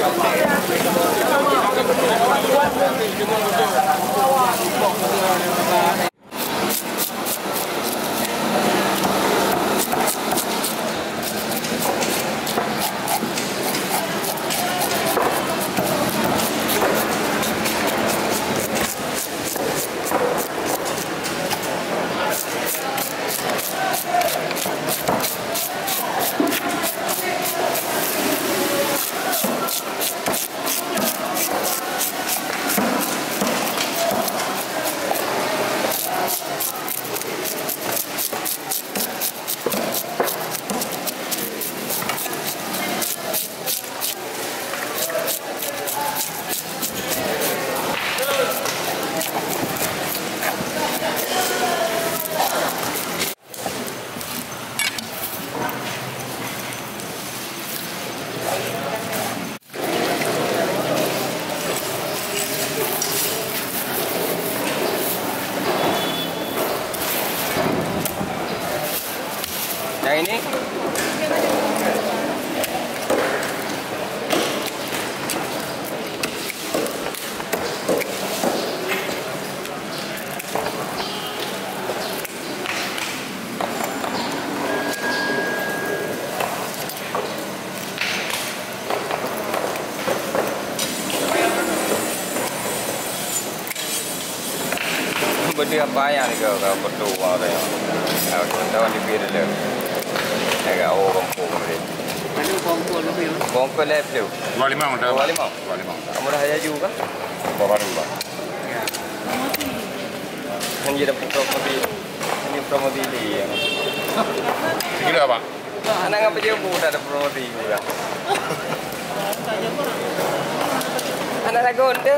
Yang ini benda apa yang ni kau berdua tu yang kau tahu di biar le. Agak orang pun ni. Mana bongkol lebih? Bongkol lebih. 25 dah. 25. Kamu dah hayat juga? Baru lah. Ya. Hanya dapat promosi. Ini promosi dia. Segera apa? Anak apa dia pun ada promosi juga. Anak lagu ada.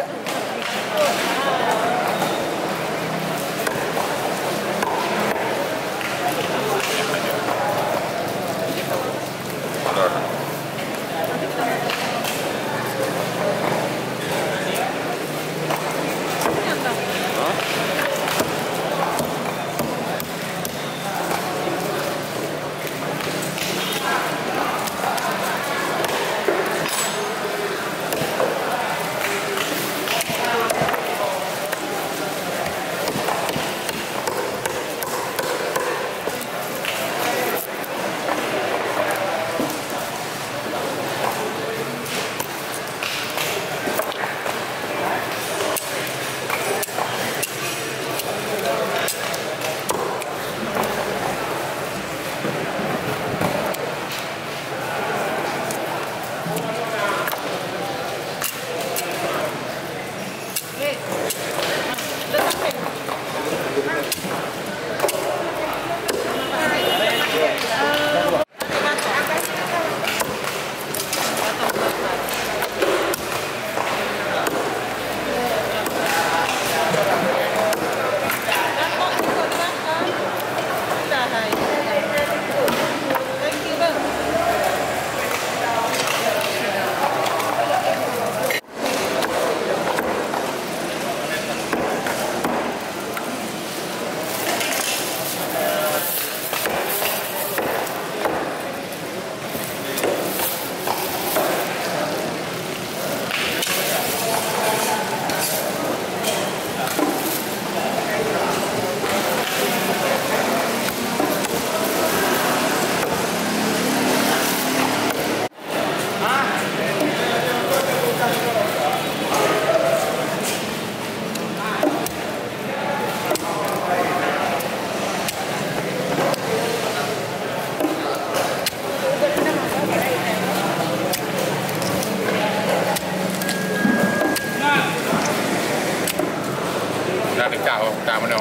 Cak mana?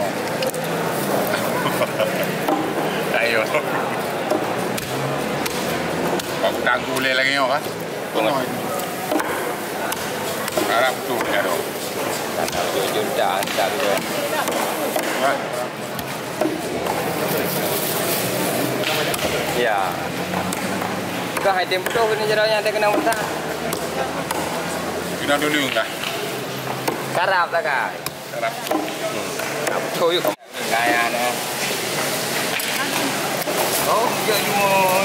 Ayo. Kau tangguh boleh lagi ni kan? Harap tu ya dong. Jujur dah tu. Ya. Kau hai tempo kena jalannya ada kena muntah. Kena dulu enggak? Karap tak kah? Harap. Aku yuk. Gaya ni. Oh, jauh